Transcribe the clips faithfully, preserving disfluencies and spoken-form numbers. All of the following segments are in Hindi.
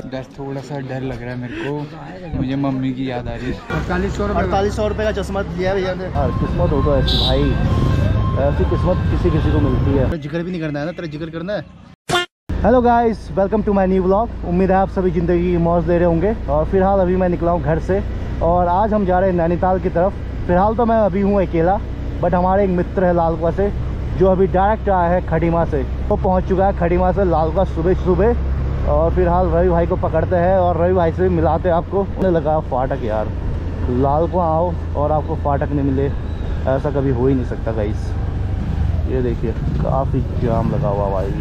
दस थोड़ा सा डर लग रहा है मेरे को, मुझे मम्मी की याद आ रही है। अड़तालीस सौ रुपये अड़तालीस सौ रुपये का चश्मा लिया भैया ने। यार किस्मत हो तो ऐसी भाई, ऐसी किस्मत किसी किसी को मिलती है। जिक्र भी नहीं करना है ना, तेरा जिक्र करना है। Hello guys, welcome to my new vlog. उम्मीद है आप सभी ज़िंदगी की मौज ले रहे होंगे। और फिलहाल अभी मैं निकला हूँ घर से और आज हम जा रहे हैं नैनीताल की तरफ। फिलहाल तो मैं अभी हूँ अकेला, बट हमारे एक मित्र है लालकुआ से जो अभी डायरेक्ट आया है खड़ीमा से। वो तो पहुँच चुका है खड़ीमा से लालकुआ सुबह सुबह। और फिलहाल रवि भाई को पकड़ते हैं और रवि भाई से भी मिलाते हैं आपको। उन्हें लगा फाटक, यार लालकुआ आओ और आपको फाटक नहीं मिले, ऐसा कभी हो ही नहीं सकता गाइस। ये देखिए काफ़ी जाम लगा हुआ भाई।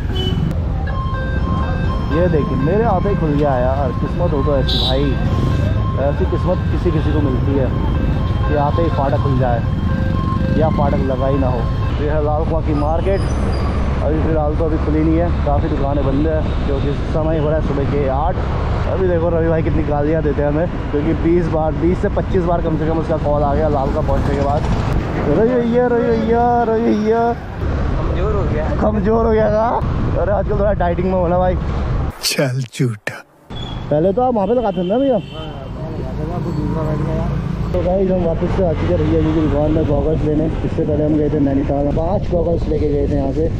ये देखिए मेरे आते ही खुल गया है यार। किस्मत हो तो ऐसी भाई, ऐसी किस्मत किसी किसी को मिलती है कि आते ही फाटक खुल जाए या फाटक लगा ही ना हो। ये है लालकुआ की मार्केट। अभी फिलहाल तो अभी खुली नहीं है, काफ़ी दुकानें बंद है क्योंकि समय हो रहा है सुबह के आठ। अभी देखो रवि भाई कितनी गालियाँ देते हैं हमें, क्योंकि बीस बार बीस से पच्चीस बार कम से कम उसका कॉल आ गया लालकुआ पहुँचने के बाद। रवि भैया रवि भैया रवि भैया कमज़ोर हो गया कमज़ोर हो गया था। अरे आजकल थोड़ा डाइटिंग में होना भाई। चल झूठा। पहले तो आप वहाँ पे लगाते थे ना भैया। तो गाइस हम वापस से आ चुके हैं भैया जी की दुकान में गॉगल्स लेने। इससे पहले हम गए थे नैनीताल, पाँच गॉगल्स लेके गए थे यहाँ से।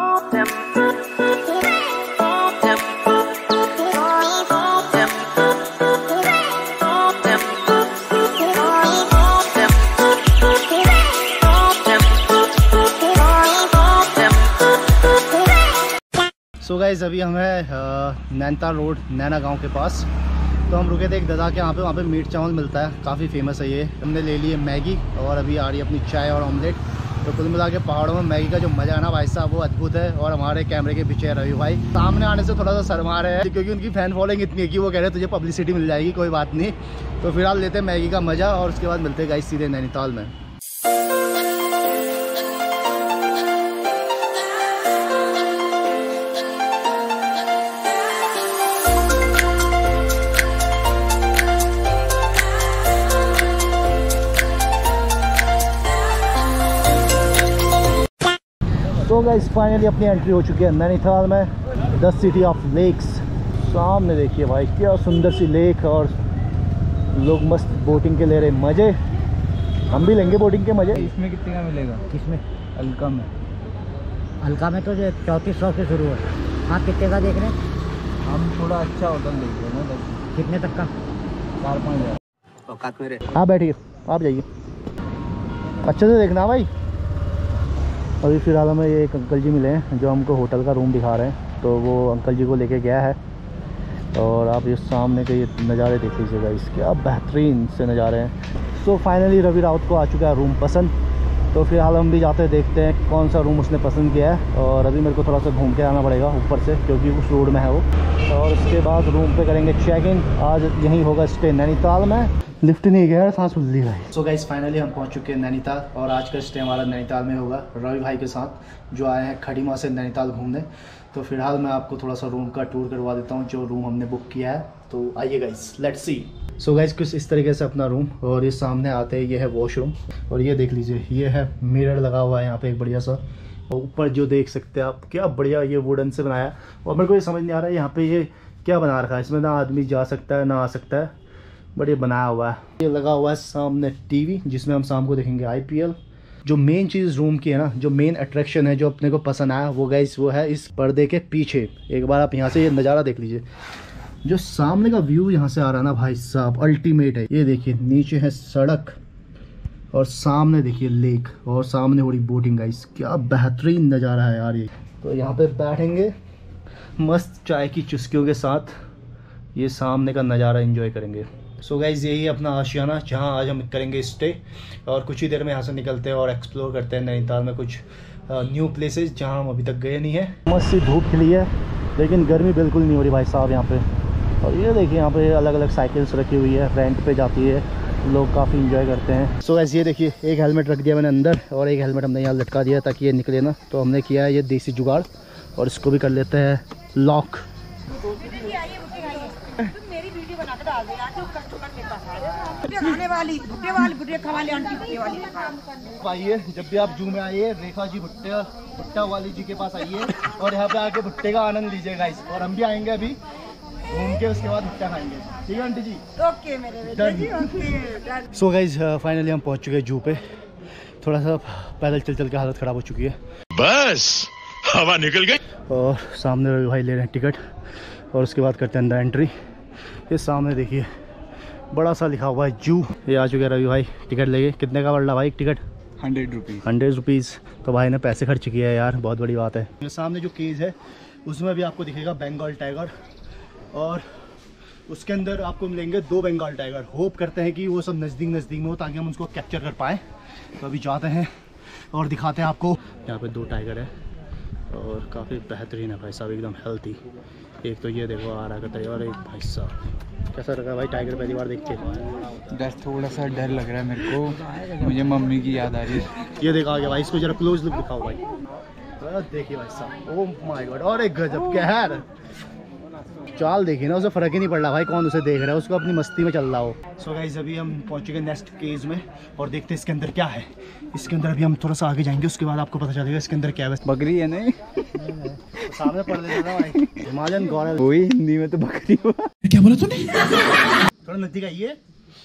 सो गाइस अभी हम हैं नैनीताल रोड नैना गांव के पास। तो हम रुके थे एक दादा के यहाँ पे, वहाँ पे मीट चावल मिलता है, काफ़ी फेमस है ये। हमने ले लिए मैगी और अभी आ रही है अपनी चाय और ऑमलेट। तो कुल मिला के पहाड़ों में मैगी का जो मज़ा है ना भाई साहब, वो अद्भुत है। और हमारे कैमरे के पीछे रवि भाई सामने आने से थोड़ा सा शर्मा रहे हैं क्योंकि उनकी फ़ैन फॉलोइंग इतनी है कि वो कह रहे हैं तुझे पब्लिसिटी मिल जाएगी, कोई बात नहीं। तो फिलहाल लेते हैं मैगी का मज़ा और उसके बाद मिलते हैं गाइस सीधे नैनीताल में। तो गाइस फाइनली अपनी एंट्री हो चुकी है नैनीताल में, द सिटी ऑफ लेक्स। सामने देखिए भाई क्या सुंदर सी लेक और लोग मस्त बोटिंग के ले रहे मज़े। हम भी लेंगे बोटिंग के मज़े। इसमें कितने का मिलेगा? किसमें? हल्का में। हल्का में तो जो चौंतीस सौ से शुरू है। आप कितने का देख रहे हैं? हम थोड़ा अच्छा होटल देख रहे हैं ना। कितने तक का? चार पाँच हज़ार। औकात मेरे। आप बैठिए, आप जाइए, अच्छे से देखना भाई। अभी फिलहाल हमें ये एक अंकल जी मिले हैं जो हमको होटल का रूम दिखा रहे हैं। तो वो अंकल जी को लेके गया है और आप ये सामने के ये नज़ारे देख लीजिएगा, इस क्या बेहतरीन से नज़ारे हैं। सो फाइनली रवि राउत को आ चुका है रूम पसंद। तो फिलहाल हम भी जाते हैं, देखते हैं कौन सा रूम उसने पसंद किया है। और अभी मेरे को थोड़ा सा घूम के आना पड़ेगा ऊपर से क्योंकि उस रोड में है वो। और उसके बाद रूम पे करेंगे चेक इन। आज यहीं होगा स्टे नैनीताल में। लिफ्ट नहीं गया, सांस फूल ली भाई। सो गाइस फाइनली हम पहुंच चुके हैं नैनीताल और आज का स्टे हमारा नैनीताल में होगा रवि भाई के साथ जो आए हैं खड़ीमा से नैनीताल घूमने। तो फिलहाल मैं आपको थोड़ा सा रूम का टूर करवा देता हूं जो रूम हमने बुक किया है। तो आइए guys, let's see. So guys कुछ इस तरीके से अपना रूम, और ये सामने आते हैं ये है वॉशरूम। और ये देख लीजिए ये है मिरर लगा हुआ है यहाँ पे एक बढ़िया सा। और ऊपर जो देख सकते हैं आप क्या बढ़िया ये वुडन से बनाया। और मेरे को ये समझ नहीं आ रहा है यहाँ पे ये क्या बना रखा है। इसमें ना आदमी जा सकता है ना आ सकता है, बढ़िया बनाया हुआ है। ये लगा हुआ है सामने टीवी जिसमें हम शाम को देखेंगे आईपीएल। जो मेन चीज़ रूम की है ना, जो मेन अट्रैक्शन है जो अपने को पसंद आया वो गाइस वो है इस पर्दे के पीछे। एक बार आप यहाँ से ये नज़ारा देख लीजिए, जो सामने का व्यू यहाँ से आ रहा है ना भाई साहब, अल्टीमेट है। ये देखिए नीचे है सड़क और सामने देखिए लेक और सामने हो रही बोटिंग। गाइस क्या बेहतरीन नज़ारा है यार ये। तो यहाँ पे बैठेंगे मस्त चाय की चुस्कियों के साथ, ये सामने का नज़ारा एंजॉय करेंगे। सो गाइज़ यही अपना आशियाना जहाँ आज हम करेंगे स्टे। और कुछ ही देर में यहाँ से निकलते हैं और एक्सप्लोर करते हैं नैनीताल में कुछ न्यू प्लेसेस जहाँ हम अभी तक गए नहीं हैं। मस्त सी धूप खिली है लेकिन गर्मी बिल्कुल नहीं हो रही भाई साहब यहाँ पे। और ये देखिए यहाँ पे अलग अलग साइकिल्स रखी हुई है, रेंट पे जाती है, लोग काफ़ी इंजॉय करते हैं। सो गाइस ये देखिए एक हेलमेट रख दिया मैंने अंदर और एक हेलमेट हमने यहाँ लटका दिया ताकि ये निकले ना। तो हमने किया है ये देसी जुगाड़ और इसको भी कर लेते हैं लॉक। आइए जब भी आप जू में आइए रेखा जी भुट्टे भुट्टा वाली जी के पास आइए और यहाँ पे आके भुट्टे का आनंद लीजिए गाइस। और हम भी आएंगे अभी घूम के उसके बाद क्या खाएंगे, ठीक है आंटी जी? ओके मेरे बेटे जी, ओके। सो गाइज फाइनली हम पहुंच चुके हैं जू पे। थोड़ा सा पैदल चल चल के हालत ख़राब हो चुकी है, बस हवा निकल गई। और सामने रवि भाई ले रहे हैं टिकट और उसके बाद करते हैं अंदर एंट्री। ये सामने देखिए बड़ा सा लिखा हुआ है जू। ये आ चुके हैं रवि भाई टिकट लेके। कितने का पड़ रहा भाई ticket? Hundred rupees hundred rupees. तो भाई ने पैसे खर्च किया है यार, बहुत बड़ी बात है। ये सामने जो केज है उसमें भी आपको दिखेगा बंगाल टाइगर, और उसके अंदर आपको मिलेंगे दो बंगाल टाइगर। होप करते हैं कि वो सब नज़दीक नज़दीक में हो ताकि हम उसको कैप्चर कर पाएँ। तो अभी जाते हैं और दिखाते हैं आपको। यहाँ पे दो टाइगर है और काफ़ी बेहतरीन है भाई साहब, एकदम हेल्थी। एक तो ये देखो आ रहा करता है, और एक भाई साहब कैसा लगा भाई टाइगर पहली बार देख के? डर थोड़ा सा डर लग रहा है मेरे को, मुझे मम्मी की याद आ रही है। ये देखा गया भाई, इसको जरा क्लोज लुक दिखाओ भाई। देखिए भाई साहब, ओह माय गॉड, और एक गजब कहर चाल देखिए ना, उसे फर्क ही नहीं पड़ रहा भाई कौन उसे देख रहा है, उसको अपनी मस्ती में चल रहा हो। सो गाइस अभी हम पहुंच चुके नेक्स्ट केज में और देखते हैं इसके अंदर क्या है। इसके अंदर अभी हम थोड़ा सा आगे जाएंगे, उसके बाद आपको पता चलेगा इसके अंदर क्या है। बकरी है नहीं? सामने पढ़ लेना भाई, हिमालयन गौरव। वही हिंदी में तो बकरी हुआ। क्या बोला तूने? थोड़ा नजदीक आइए।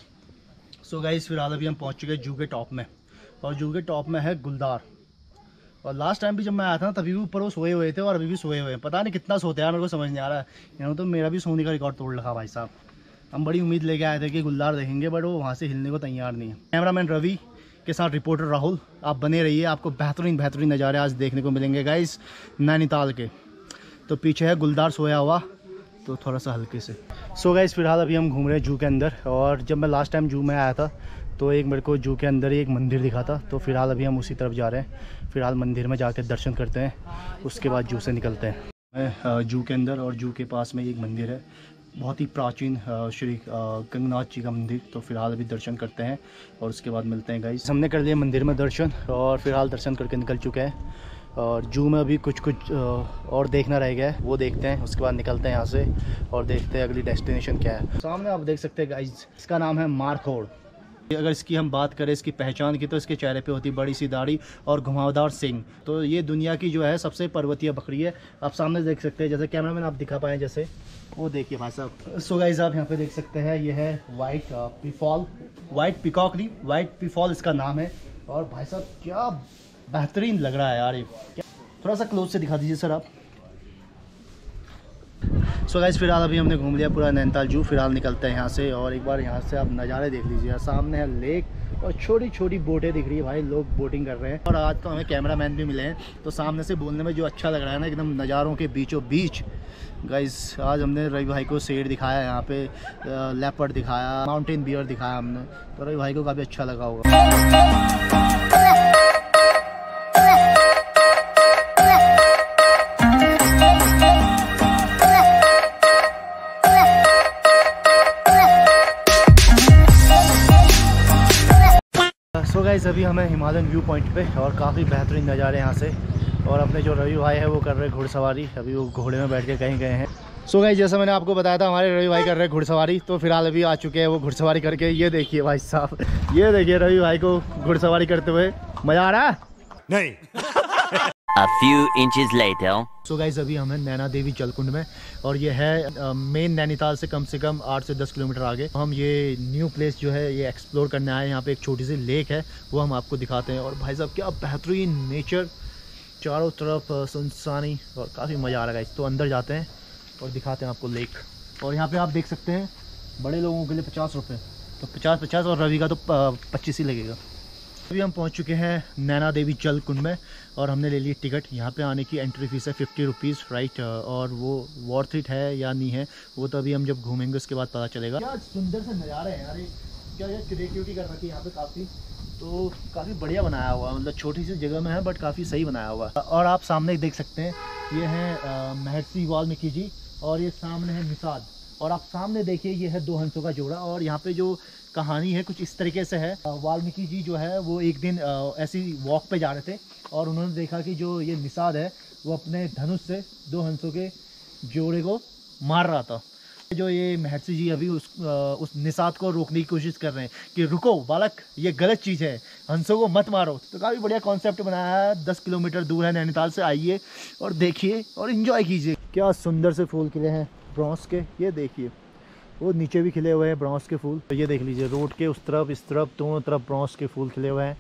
सो गाइस फिलहाल अभी हम पहुंच चुके हैं जू के टॉप में, और जू के टॉप में है गुलदार। और लास्ट टाइम भी जब मैं आया था ना तभी भी ऊपर वो सोए हुए थे और अभी भी सोए हुए हैं। पता नहीं कितना सोते हैं, मेरे को समझ नहीं आ रहा है। यहाँ तो मेरा भी सोने का रिकॉर्ड तोड़ रखा भाई साहब। हम बड़ी उम्मीद लेके आए थे कि गुलदार देखेंगे, बट वो वहाँ से हिलने को तैयार नहीं है। कैमरामैन रवि के साथ रिपोर्टर राहुल, आप बने रहिए, आपको बेहतरीन बेहतरीन नज़ारे आज देखने को मिलेंगे गाइस नैनीताल के। तो पीछे है गुलदार सोया हुआ, तो थोड़ा सा हल्के से। सो गाइस फिलहाल अभी हम घूम रहे हैं जू के अंदर, और जब मैं लास्ट टाइम जू में आया था तो एक मेरे को जू के अंदर ही एक मंदिर दिखा था। तो फिलहाल अभी हम उसी तरफ जा रहे हैं। फिलहाल मंदिर में जाकर दर्शन करते हैं, उसके बाद जू से निकलते हैं। मैं जू के अंदर, और जू के पास में एक मंदिर है, बहुत ही प्राचीन श्री गंगनाथ जी का मंदिर। तो फिलहाल अभी दर्शन करते हैं और उसके बाद मिलते हैं गाइस। हमने कर लिया मंदिर में दर्शन और फिलहाल दर्शन करके निकल चुके हैं। और जू में अभी कुछ कुछ और देखना रह गया है, वो देखते हैं, उसके बाद निकलते हैं यहाँ से और देखते हैं अगली डेस्टिनेशन क्या है। सामने आप देख सकते हैं गाइस, इसका नाम है मारखोड़। अगर इसकी हम बात करें इसकी पहचान की, तो इसके चेहरे पे होती बड़ी सी दाढ़ी और घुमावदार सिंग। तो ये दुनिया की जो है सबसे पर्वतीय बकरी है। आप सामने देख सकते हैं, जैसे कैमरामैन आप दिखा पाएँ, जैसे वो देखिए भाई साहब। सो गाइस आप यहाँ पे देख सकते हैं, ये है वाइट पीफॉल, वाइट पिकॉक नहीं, वाइट पीफॉल इसका नाम है। और भाई साहब क्या बेहतरीन लग रहा है यार, ये थोड़ा सा क्लोज से दिखा दीजिए सर आप। सो गाइस फिलहाल अभी हमने घूम लिया पूरा नैनीताल जू। फिलहाल निकलते हैं यहाँ से, और एक बार यहाँ से आप नज़ारे देख लीजिए। सामने है लेक और छोटी छोटी बोटें दिख रही है भाई, लोग बोटिंग कर रहे हैं। और आज तो हमें कैमरामैन भी मिले हैं, तो सामने से बोलने में जो अच्छा लग रहा है ना, एकदम नज़ारों के बीचों बीच। गाइस आज हमने रवि भाई को शेर दिखाया, यहाँ पे लेपर्ड दिखाया, माउंटेन बियर दिखाया हमने, तो रवि भाई को काफ़ी अच्छा लगा होगा। सो गाइस अभी हमें हिमालयन व्यू पॉइंट पे, और काफ़ी बेहतरीन नज़ारे यहाँ से। और अपने जो रवि भाई है वो कर रहे हैं घुड़सवारी, अभी वो घोड़े में बैठ के कहीं गए हैं। सो गाइस जैसा मैंने आपको बताया था, हमारे रवि भाई कर रहे हैं घुड़सवारी। तो फिलहाल अभी आ चुके हैं वो घुड़सवारी करके। ये देखिए भाई साहब, ये देखिए रवि भाई को घुड़सवारी करते हुए। मज़ा आ रहा है? नहीं। A few inches later. So guys अभी हम हैं नैना देवी जलकुंड में, और ये है मेन नैनीताल से कम से कम आठ से दस किलोमीटर आगे। हम ये न्यू प्लेस जो है ये एक्सप्लोर करने आए हैं। यहाँ पे एक छोटी सी लेक है, वो हम आपको दिखाते हैं। और भाई साहब क्या बेहतरीन नेचर, चारों तरफ सुनसानी, और काफ़ी मज़ा आ रहा है। तो अंदर जाते हैं और दिखाते हैं आपको लेक। और यहाँ पे आप देख सकते हैं बड़े लोगों के लिए पचास रुपये, तो पचास पचास और रवि का तो पच्चीस ही लगेगा। अभी हम पहुंच चुके हैं नैना देवी जल कुंड में, और हमने ले ली टिकट। यहाँ पे आने की एंट्री फीस है फिफ्टी रुपीज़ राइट, और वो वर्थ इट है या नहीं है वो तो अभी हम जब घूमेंगे उसके बाद पता चलेगा। क्या सुंदर से नज़ारे हैं यार, क्या क्या क्रिएटिविटी कर रखी है यहाँ पे काफ़ी। तो काफ़ी बढ़िया बनाया हुआ, मतलब छोटी सी जगह में है बट काफ़ी सही बनाया हुआ। और आप सामने देख सकते हैं, ये हैं महर्षि वाल्मीकि जी, और ये सामने है निषाद। और आप सामने देखिए, ये है दो हंसों का जोड़ा। और यहाँ पे जो कहानी है कुछ इस तरीके से है, वाल्मीकि जी जो है वो एक दिन ऐसी वॉक पे जा रहे थे, और उन्होंने देखा कि जो ये निषाद है वो अपने धनुष से दो हंसों के जोड़े को मार रहा था। जो ये महर्षि जी अभी उस उस निषाद को रोकने की कोशिश कर रहे हैं कि रुको बालक, ये गलत चीज़ है, हंसों को मत मारो। तो काफ़ी बढ़िया कॉन्सेप्ट बनाया है। दस किलोमीटर दूर है नैनीताल से, आइए और देखिए और इन्जॉय कीजिए। क्या सुंदर से फूल खिले हैं, ब्रॉन्ज के, ये देखिए वो नीचे भी खिले हुए हैं ब्रॉन्ज के फूल। तो ये देख लीजिए रोड के उस तरफ इस तरफ दोनों तरफ ब्रॉन्ज के फूल खिले हुए हैं।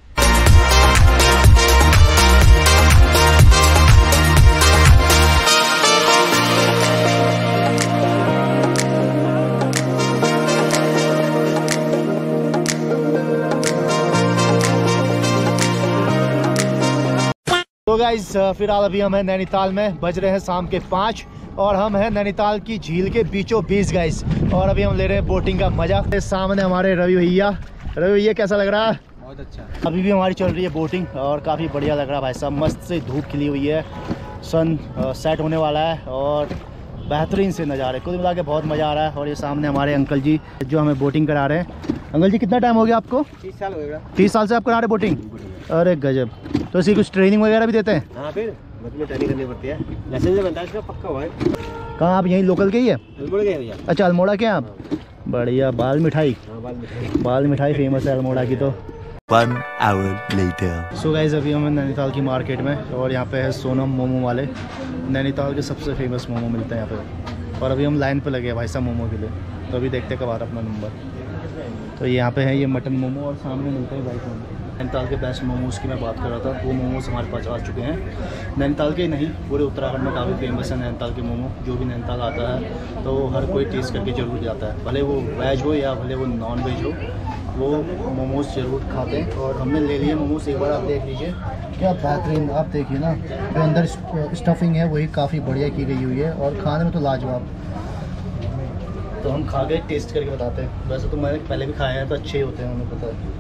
तो गाइस फिलहाल अभी हम हैं नैनीताल में, बज रहे हैं शाम के पाँच और हम हैं नैनीताल की झील के बीचों बीच गाइस। और अभी हम ले रहे हैं बोटिंग का मजा। सामने हमारे रवि भैया। रवि भैया कैसा लग रहा है? बहुत अच्छा। अभी भी हमारी चल रही है बोटिंग और काफ़ी बढ़िया लग रहा है भाई साहब। मस्त से धूप खिली हुई है, सन सेट होने वाला है और बेहतरीन से नज़ारे, कुल मिला के बहुत मज़ा आ रहा है। और ये सामने हमारे अंकल जी जो हमें बोटिंग करा रहे हैं। अंकल जी कितना टाइम हो गया आपको? तीस साल हो गया। तीस साल से आप करा रहे बोटिंग? अरे गजब। तो इसी कुछ ट्रेनिंग वगैरह भी देते हैं? हाँ फिर मतलब ट्रेनिंग करनी पड़ती है, लाइसेंस बनता है इसका पक्का हुआ है। कहाँ आप यहीं लोकल के ही है? अल्मोड़ा गए भैया। अच्छा अल्मोड़ा के हैं आप? बढ़िया। बाल मिठाई, हाँ बाल मिठाई। बाल मिठाई फेमस है अल्मोड़ा की। तो One hour later. So guys अभी हम नैनीताल की मार्केट में और यहाँ पे है सोनम मोमो वाले। नैनीताल के सबसे फेमस मोमो मिलते हैं यहाँ पे और अभी हम लाइन पे लगे हैं भाई साहब मोमो के लिए। तो अभी देखते हैं कब आ रहा अपना नंबर। तो यहाँ पे है ये मटन मोमो और सामने मिलते हैं भाई मोमो। नैनीताल के बेस्ट मोमोज़ की मैं बात कर रहा था, वो मोमोज़ हमारे पास आ चुके हैं। नैनीताल के नहीं पूरे उत्तराखंड में काफ़ी फेमस है नैनीताल के मोमो। जो भी नैनीताल आता है तो हर कोई टेस्ट करके ज़रूर जाता है, भले वो वेज हो या भले वो नॉन वेज हो, वो मोमोज़ ज़रूर खाते हैं। और हमने ले लिए मोमोज़, एक बार आप देख लीजिए क्या बेहतरीन। आप देखिए ना जो अंदर स्टफिंग है वही काफ़ी बढ़िया की गई हुई है और खाने में तो लाजवाब। तो हम खा के टेस्ट करके बताते हैं। वैसे तो मैंने पहले भी खाए हैं तो अच्छे ही होते हैं, हमें पता है।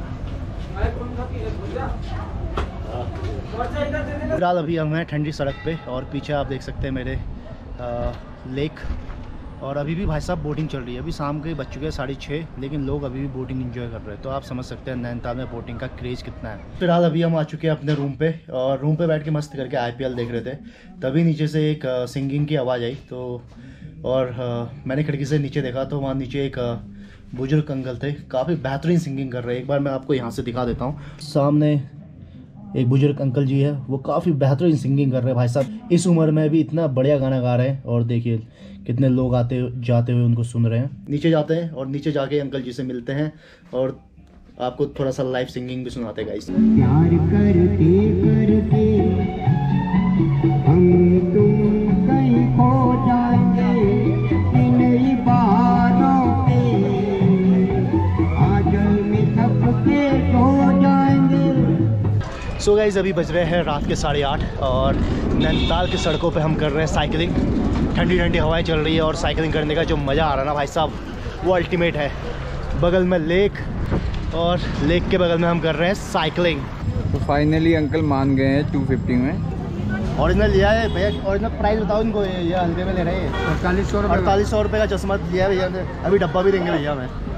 फिलहाल अभी हम हैं ठंडी सड़क पे और पीछे आप देख सकते हैं मेरे आ, लेक। और अभी भी भाई साहब बोटिंग चल रही है। अभी शाम के बज चुके हैं साढ़े छः, लेकिन लोग अभी भी बोटिंग एंजॉय कर रहे हैं। तो आप समझ सकते हैं नैनीताल में बोटिंग का क्रेज़ कितना है। फिलहाल अभी हम आ चुके हैं अपने रूम पे और रूम पे बैठ के मस्त करके आईपीएल देख रहे थे। तभी नीचे से एक आ, सिंगिंग की आवाज़ आई। तो और आ, मैंने खिड़की से नीचे देखा तो वहाँ नीचे एक आ, बुजुर्ग अंकल थे, काफ़ी बेहतरीन सिंगिंग कर रहे हैं। एक बार मैं आपको यहाँ से दिखा देता हूँ। सामने एक बुजुर्ग अंकल जी है, वो काफ़ी बेहतरीन सिंगिंग कर रहे हैं भाई साहब। इस उम्र में भी इतना बढ़िया गाना गा रहे हैं और देखिए कितने लोग आते जाते हुए उनको सुन रहे हैं। नीचे जाते हैं और नीचे जाके अंकल जी से मिलते हैं और आपको थोड़ा सा लाइव सिंगिंग भी सुनाते हैं गाइस। प्यार करते करते हम तुम कहीं खो जाएंगे इन इबारों पे, आंचल में सबके सो जाएंगे। सो गाइस अभी बज रहे हैं रात के साढ़े आठ और नैनीताल की सड़कों पे हम कर रहे हैं साइकिलिंग। ठंडी ठंडी हवाएं चल रही है और साइकिलिंग करने का जो मज़ा आ रहा है ना भाई साहब वो अल्टीमेट है। बगल में लेक और लेक के बगल में हम कर रहे हैं साइकिलिंग। तो फाइनली अंकल मान गए हैं टू फिफ्टी में। ओरिजिनल लिया है भैया, ओरिजिनल प्राइस बताओ इनको। ये हल्के में ले रहे हैं अड़तालीस सौ अड़तालीस सौ रुपये का चश्मा लिया है भैया ने। अभी डब्बा भी देंगे भैया हमें।